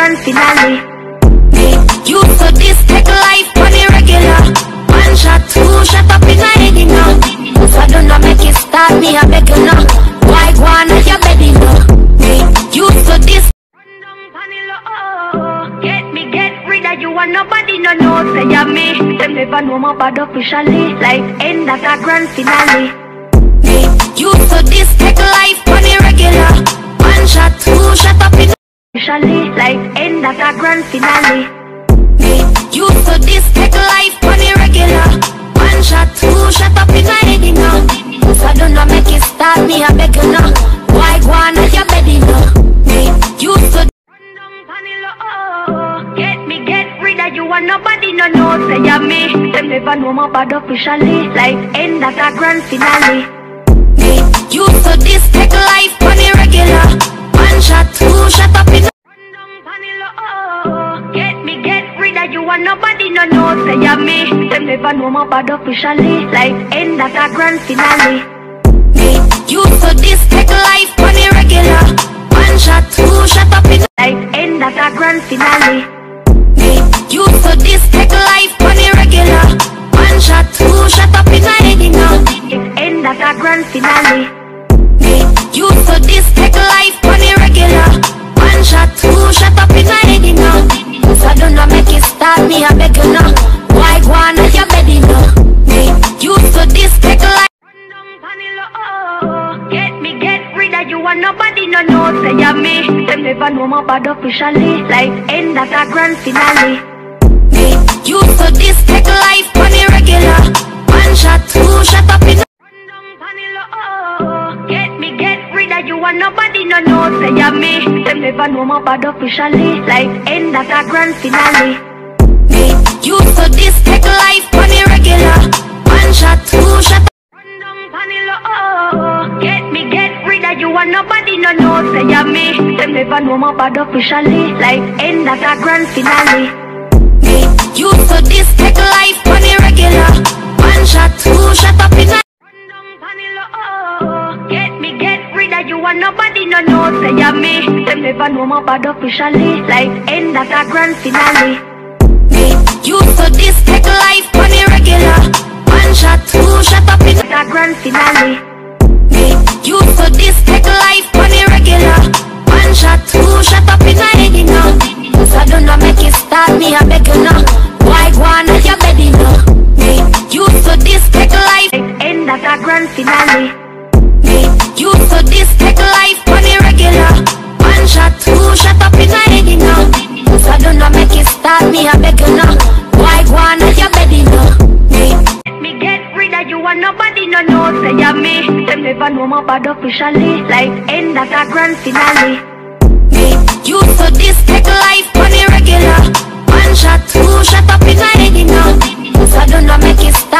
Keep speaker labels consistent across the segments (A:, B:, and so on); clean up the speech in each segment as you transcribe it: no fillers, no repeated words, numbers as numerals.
A: grand finale. You so this take life on the regular. One shot, two shot up in my head, you know. If I don't know, make it start me, I beg you know. Why go on at your bed, you know. You so this get rid of you and nobody no know. Say you're me, them never know my bad officially. Like end of a grand finale. You so this take life on the regular. One shot, two shot up in officially. Like end of a grand finale. You so this take life on the regular. One shot, two shot up in my head, you know. If I don't know, make it start me, I beg you know. Why go on at your bed, you know. You so get rid of you and nobody no know. Say you're me, them never know my bad officially. Like end of a grand finale. You so this take life on the regular. One shot, two shot up in get rid of you and nobody no know. Say you're me, them never know my bad officially. Like end of a grand finale. You so this take life on the regular. One shot, two shot up in like end of a grand finale. You so this take life on the regular. One shot, two shot up in my head, you know. It's end of a grand finale. You so this take life on the regular. One shot, two shot up in my head, you know. If I don't know, make it start me, I beg you know. Why go on at your bed, you know. You so this take life. Get rid of you and nobody no know. Say you're me, them never know my bad officially. Like end of a grand finale. You so this take life on the regular. One shot, two shot up in get rid of you and nobody no know. Say you're me, them never know my bad officially. Like end of a grand finale. You so this take life on the regular. One shot, two shot. Get rid of you and nobody no know. Say you're me, them never know my bad officially. Like end of a grand finale. You so this take life on the regular. One shot, two shot up in get rid of you and nobody no know. Say you're me, them never know my bad officially. Like end of a grand finale. You so this take life on the regular. One shot, two shot up in a grand finale. You so this take life on the regular. One shot, two shot up in my head, you know. If I don't know, make it start me, I beg you know. Why go on at your bed, you know. You so this take life. End of a grand finale. You so this take life on the regular. One shot, two shot up in my head, you know. If I don't know, make it start me, I beg you know. Why go on at your bed, you know. Get rid of you and nobody no know. Say you're me, them never know my bad officially. Like end of a grand finale. You so this take life on the regular. One shot, two shot up in my head, you know. If I don't know, make it stop.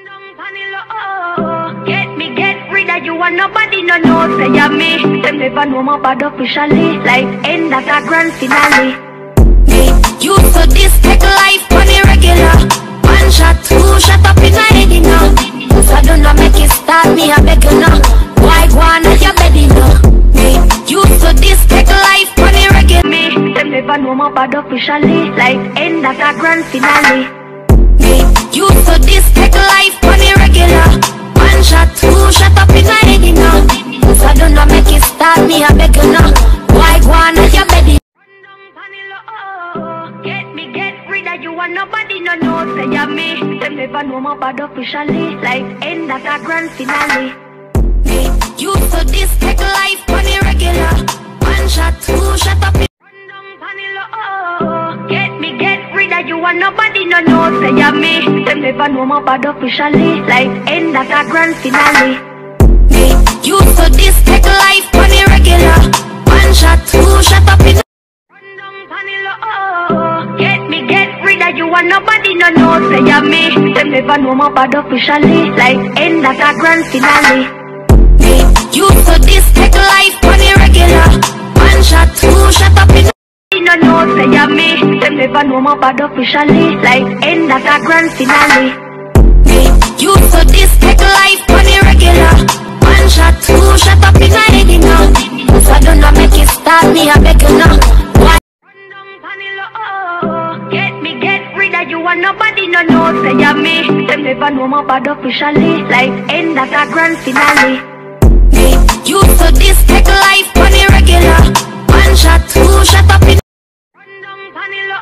A: Get rid of you and nobody no know. Say you're me, them never know my bad officially. Like end of a grand finale. You so this take life on the regular. One shot, two shot up in my head, you know. If I don't know, make it start me, I beg you know. Why go on at your bed, you know. You so this take life on the regular. Me, them never know my bad officially. Like end of a grand finale. You so this take life on the regular. One shot, two shot up in my head, you know. If I don't know, make it start me, I beg you know. Why go on at your bed, you know. Get rid of you and nobody no know. Say you're me, them never know my bad officially. Like end of a grand finale. You so this take life on the regular. One shot, two shot up in get rid of you and nobody no know. Say you're me, them never know my bad officially. Like end of a grand finale. You so this take life on the regular. One shot, two shot up in get rid of you and nobody no know. Say you're me, them never know my bad officially. Like end of a grand finale. You so this take life on the regular. One shot, two shot up in no know. Say you're me, them never know my bad officially. Like end of a grand finale. You so this take life on the regular. One shot, two shot up in my head, you know. If I don't know, make it start me, I beg you know. Why that you and nobody no know say ya me. Them never know my bad officially. Like end of a grand finale. Me, you so this take life on the regular. One shot, two shot up in. Run down panilo,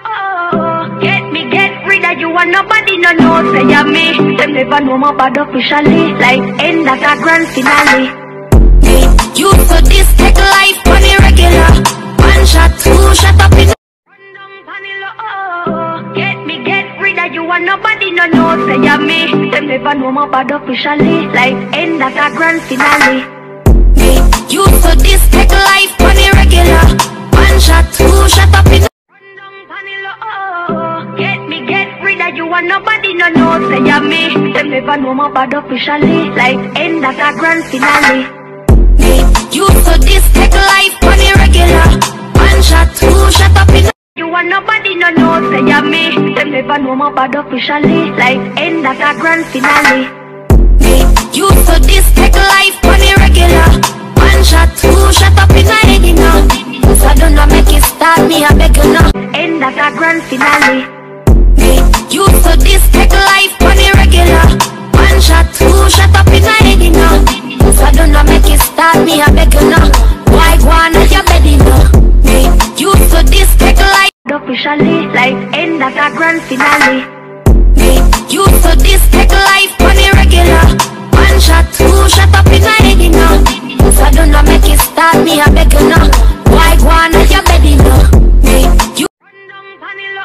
A: oh. Get rid of you and nobody no know say ya me. Them never know my bad officially. Like end of a grand finale. Me, you so this take life on the regular. One shot, two shot up in. Run down panilo, oh. Get rid of you and nobody no know say ya me. Them never know my bad officially. Like end of a grand finale. Me, you so this take life on the regular. One shot, two shot up in. Run down panilo, oh. Get rid of you and nobody no know say ya me. Them never know my bad officially. Like end of a grand finale. Me, you so this take life on the regular. One shot, two shot up in. You and nobody no know say ya me. Them never know my bad officially. Like end of a grand finale. Me, you so this take life on the regular. One shot, two shot up in my head now. If I don't know make it start me I beg you now. End of a grand finale. Me, you so this take life on the regular. One shot, two shot up in my head now. If I don't know make it start me I beg you now. Why go on at your bed now? Me, you so this take life officially. Like end of a grand finale. Me, you so this take life on the regular. One shot, two shot up in my head now. If I don't know make it start me I beg you now. Why go on at your bed now? Me, you run down panilo,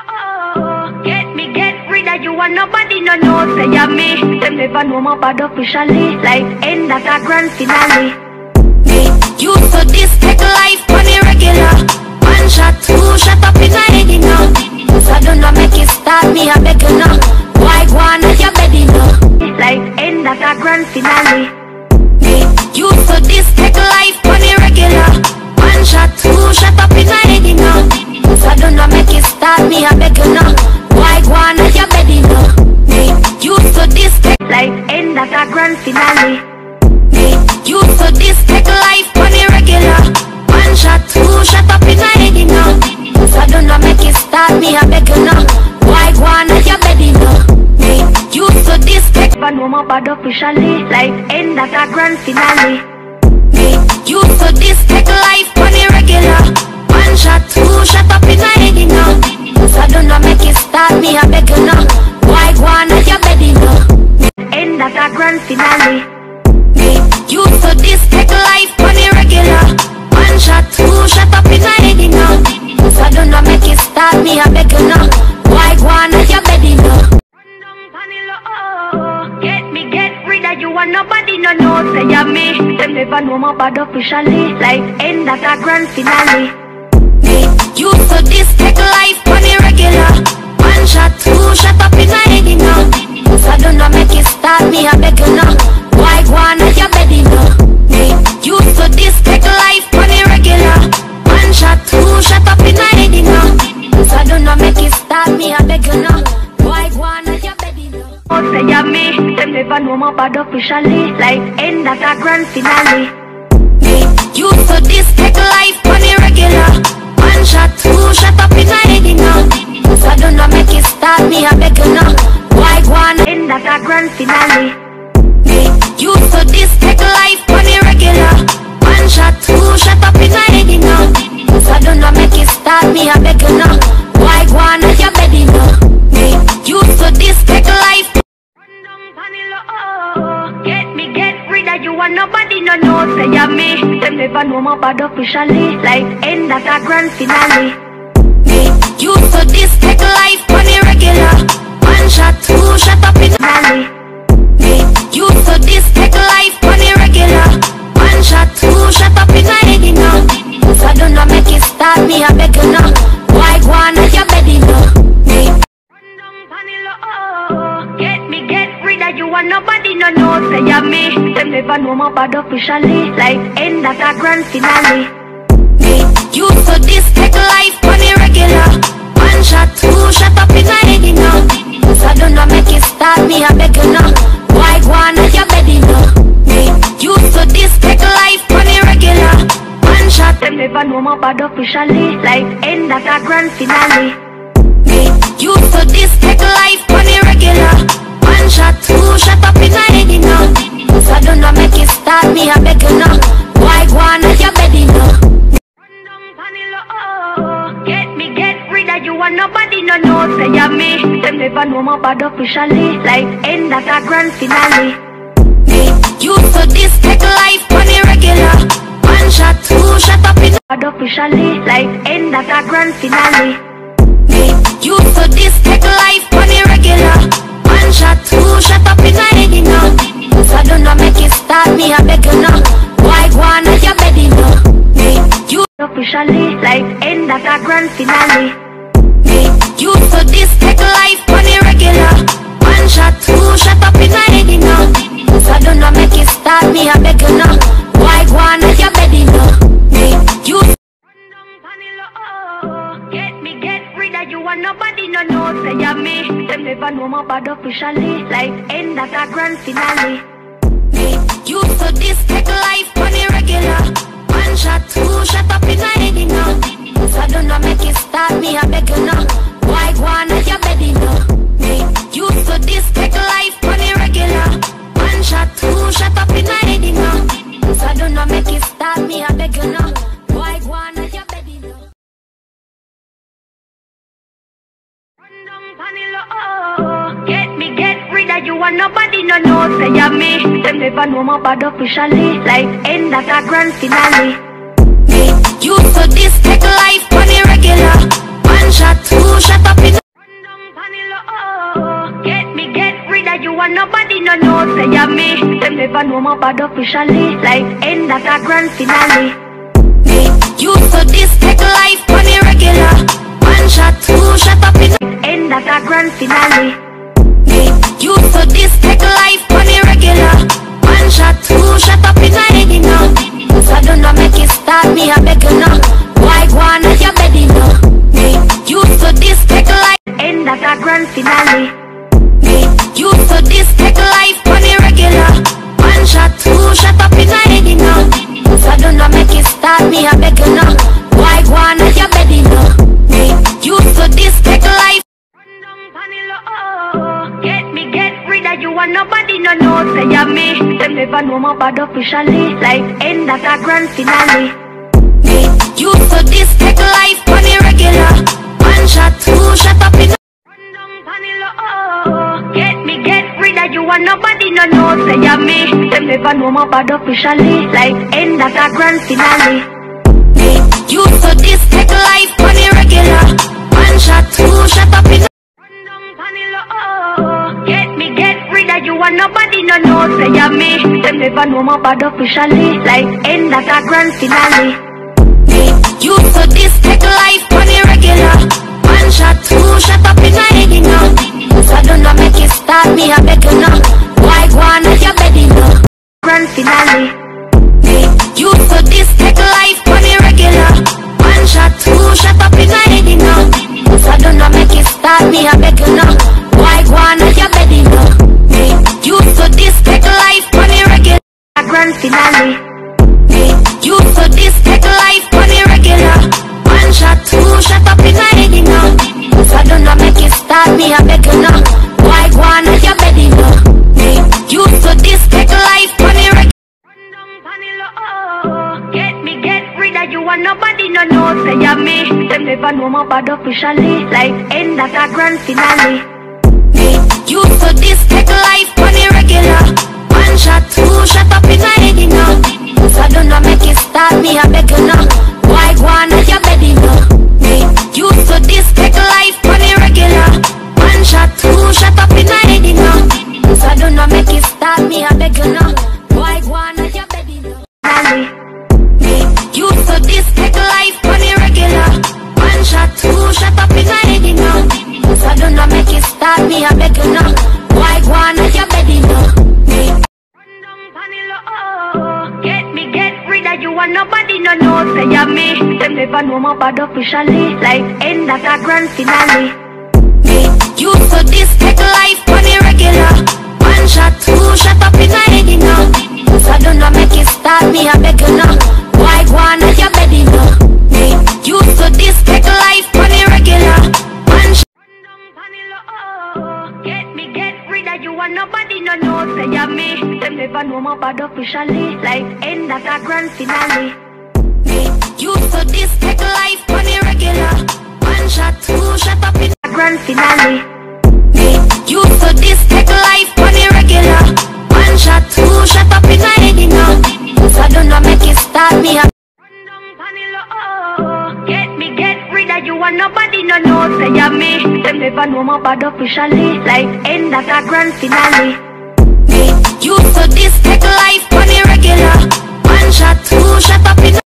A: oh. Get rid of you and nobody no know say ya me. Them never know my bad officially. Like end of a grand finale. Me, you so this take life on the regular. One shot, two shot up in my head now. If I don't know make it start me I beg you now. Why go on at your bed now? Like end of a grand finale. Me, you so this take life on the regular. One shot, two shot up in my head now. If I don't know make it start me I beg you now. Why go on at your bed now? Me, you so this take like end of a grand finale. Me, you so this take life on the regular. One shot, two shot up in my head now. If I don't know make it start me I beg you now. Why go on at your bed now? Me, you so this take but no my bad officially. Like end of a grand finale. Me, you so this take life on the regular. One shot, two shot up in my head now. If I don't know make it start me I beg you now. Why go on at your bed now? End of a grand finale. Me, you so this take life on the regular. One shot, two shot up in my head now. If I don't know make it start me I beg you now. Why go on at your bed now? Run down panilo, oh. Get rid of you and nobody no know say ya me. Them never know my bad officially. Like end of a grand finale. Me, you so this take life on the regular. One shot, two shot up in my head now. If I don't know make it start me I beg you now. Why go on at your bed now? Me, you so this take life on the regular. One shot, two shot up in my head now. If I don't know make it start me I beg you now. Why go on at your bed now? Oh say ya me, them never know my bad officially. Like end of a grand finale. Me, you so this take life on the regular. One shot, two shot up in my head now. If I don't know make it start me I beg you now. Why go on end of a grand finale. Me, you so this take life on the regular. One shot, two shot up in my head now. If I don't know make it start me I beg you now. Why go on at your bed now? Me, you so this take life. Run down panilo, oh. Get rid of you and nobody no know say ya me. Them never know my bad officially. Like end of a grand finale. Me, you so this take life on the regular. One shot, two shot up in my head. Me, you so this take life on the regular. One shot, two shot up in my head now. If I don't know make it start me I beg you now. Why go on at your bed now? Me, run down panilo, oh. Get rid of you and nobody no know say ya me. Them never know my bad officially. Like end of a grand finale. Me, you so this take life on the regular. One shot, two shot up in my head now. If I don't know make it start me I beg you now. Why go on at your bed now? Me, you so this take life on the regular. One shot, them never know my bad officially. Like end of a grand finale. Me, You so this take life on the regular. One shot, two shot up in my head, you know. So don't know make it start me, I beg you know. Why go on at your bed, you know. Run down pan the low. Get rid of you and nobody no know. Say you me. Them never know my bad officially. Like end at a grand finale. You so this take life on the regular. One shot, two shot up in bad officially. Like end at a grand finale. You so this take life on the regular. One shot, two shot up in my head, you know. So don't know make it start me, I beg you know. Why go on at your bed, you know. You officially like end at a grand finale. You so this take life on the regular. One shot, two shot up in my head, you know. So don't know make it start me, I beg you know. Why go on at your bed, you know. You run down pan the low. Get rid of you and nobody no know. Say you me. Them never know my bad officially. Like end at a grand finale. You so this take life on the regular. One shot, two shot up in my head, you know. So don't know make it start me, I beg you know. Why go on at your bed, you know. You so this take life on the regular. One shot, two shot up in my head, you know. So don't know make it start me, I beg you know. Why go on at your bed, you know. Run down pan the low. Get rid of you and nobody no know. Say you me. Them never know my bad officially. Like end at a grand finale. You so this take life on the regular. One shot, two shot up in. Run down pan the low. Get rid of you and nobody no know. Say you me. Them never know my bad officially. Like end at a grand finale. You so this take life on the regular. One shot, two shot up in. End at a grand finale. You so this take life on the regular. One shot, two shot up in my head, you know. So don't know make it start me, I beg you know. Why go on at your bed, you know. You so this take life. End at a grand finale. You so this take life on the regular. One shot, two shot up in my head, you know. So don't know make it start me, I beg you know. Why go on at your bed, you know. You so this take life. Run down pan the low. Get rid of you and nobody no know. Say you me. Them never know my bad officially. Like end at a grand finale. You so this take life on the regular. One shot, two shot up in. Run down pan the low. Get rid of you and nobody no know. Say you me. Them never know my bad officially. Like end at a grand finale. You so this take life on the regular. One shot, two shot up in. Run down pan the low. Get rid of you and nobody no know. Say you me. Them never know my bad officially. Like end at a grand finale. You so this take life on the regular. One shot, two shot up in my head, you know. So don't know make it start me, I beg you know. Why go on at your bed, you know. Grand finale. You so this take life on the regular. One shot, two shot up in my head, you know. So don't know make it start me, I beg you know. Why go on at your bed, you know. You so this take life on the regular. Grand finale. You so this take life on the regular. One shot, two shot up in my head, you know. So don't know make it start me, I beg you know. Why go on at your bed, you know. You so this take life on the regular. Run down pan the low. Get rid of you and nobody no know. Say you me. Them never know my bad officially. Like end at a grand finale. You so this take life on the regular. One shot, two shot up in my head, you know. So don't know make it start me, I beg you know. Why go on at your bed, you know. You so this take life on the regular. One shot, two shot up in my head, you know. So don't know make it start me, I beg you know. Why go on at your bed, you know. You so this take life on the regular. One shot, two shot up in my head, you know. So don't know make it start me, I beg you know. Why go on at your bed, you know. Run down pan the low. Get rid of you and nobody no know. Say you me. Them never know my bad officially. Like end at a grand finale. You so this take life on the regular. One shot, two shot up in my head, you know. So don't know make it start me, I beg you know. Why go on at your bed, you know. You so this take life on the regular. One shot. you and nobody no know say ya me. Them never know my bad officially. Like end of a grand finale. Me, you so this take life on the regular. One shot, two shot up in a grand finale. Me, you so this take life on the regular. One shot, two shot up in a head now. Cause I don't know make it start me up. Get rid of you and nobody no know say ya me. Them never know my bad officially. Like end of a grand finale. Me, you so this take life on the regular. One shot, two shot up in